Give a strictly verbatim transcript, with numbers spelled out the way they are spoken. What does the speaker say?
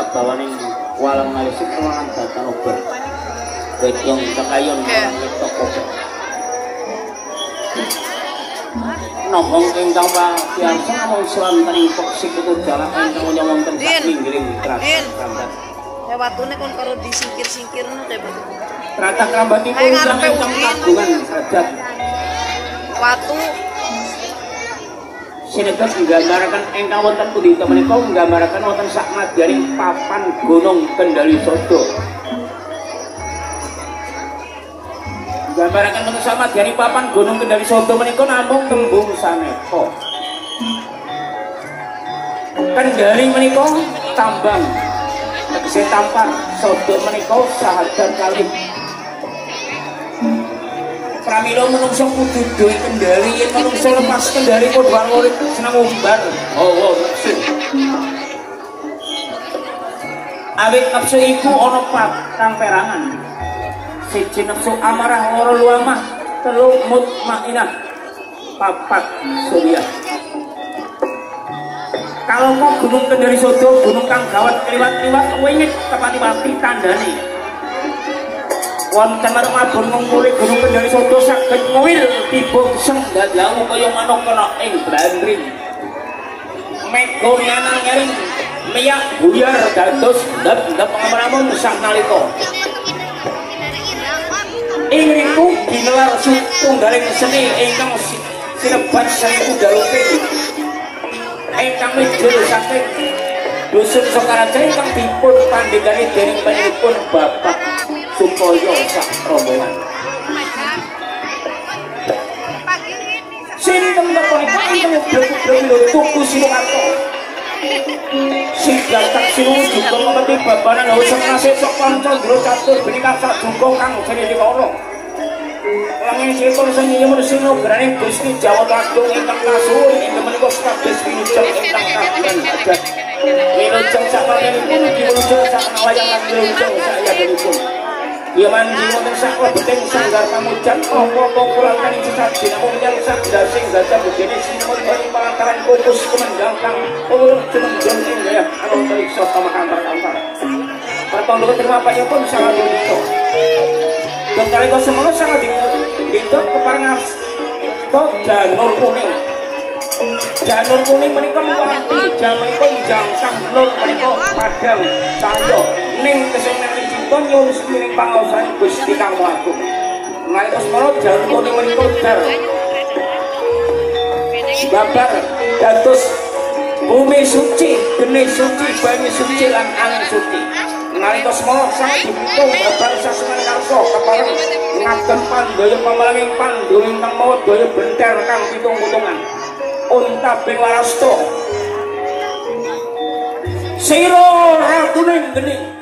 bawaning walang malisik ruangan datan obat wedong kekayon ngetok obat nohong ingkang pakiarsa namung swantening peksik ketujalan ingkang mulya wonten sakminggiring krambat watune kon karo disingkir-singkirno teh tratah krambatipun ingkang kagungan sajat watu sinegat nggambaraken ingkang wonten pundi menika nggambaraken wonten sak madyaning papan gunung Kendali Sada. Nggambaraken wonten sak madyaning papan gunung Kendali Sada menika namung tembung sanepa. Kendali menika tambang. Tegese tampar, Sada menika sahadat kalih. Pramila menungso kudu duwe kendali, yen menungso lepas kendali padha urip seneng umbar. Oh, nafsu. Awit nafsu iku ana patang perangan. Siji nafsu amarah, loro luamah, telu mutmainah, papat surya. Kalau kok gunung Kendali Sada, gunung kang gawat kliwat-kliwat wingit tepati-pati tandane. Wonten marang mabur ngungkuli gunung Kendali Sada saged ngwil tiba geseng dadlamu kaya manuk kena ing blandring. Mega nyanang nyaring miyak buyar dados ndep-ndep pangramon sanalika. Ing riku ginelar satunggaling seni ingkang sinebat seni Udalupe. Ingkang mijul saking dusun Sokaraja ingkang dipun pandhegani dening panjenenganipun Bapak supaya sak rombongan. Sinten menika ingkang blek-blek tuku Sinukarto. Sing datak sinuwun juga ngerti babanan usah nasib sok kanca ndro catur benika sak duka kang dene dikara. Langing setor sing nyuwun sinugrane Gusti Jawa Agung ingkang kasuwun inggih menika kados pinujeng ingkang kagungan adat. Wilujeng sak panjenenganipun diwujud sak wayang lan wilujeng sak yayanipun. Yaman wonten sak lebeting sanggar pamujan apa-apa kulangan ing sesaji namung yang sak dasing gajah begini sinipun bagi pangantaran kukus kemendang kang urut jeneng ing gaya anu teriksa sama kantor-kantor. Pertanda terima pun sangat dito. Dan kali kau semono sangat dito keparengas kok janur kuning. Janur kuning menika menika jamanipun jangkang nur menika padang cahya ning kesenengan cinta nyuwun semiring pangaosan Gusti Kang Agung. Nalika semana janur kuning menika dar babar dados bumi suci, geni suci, banyu suci lan angin suci. Nalika semana sangat dipitung babar sasengan karsa kepareng ngagem pandaya pamalanging pandhu ingkang mawa daya benter kang pitung-pitungan. Unta ping warasta sira ratuning geni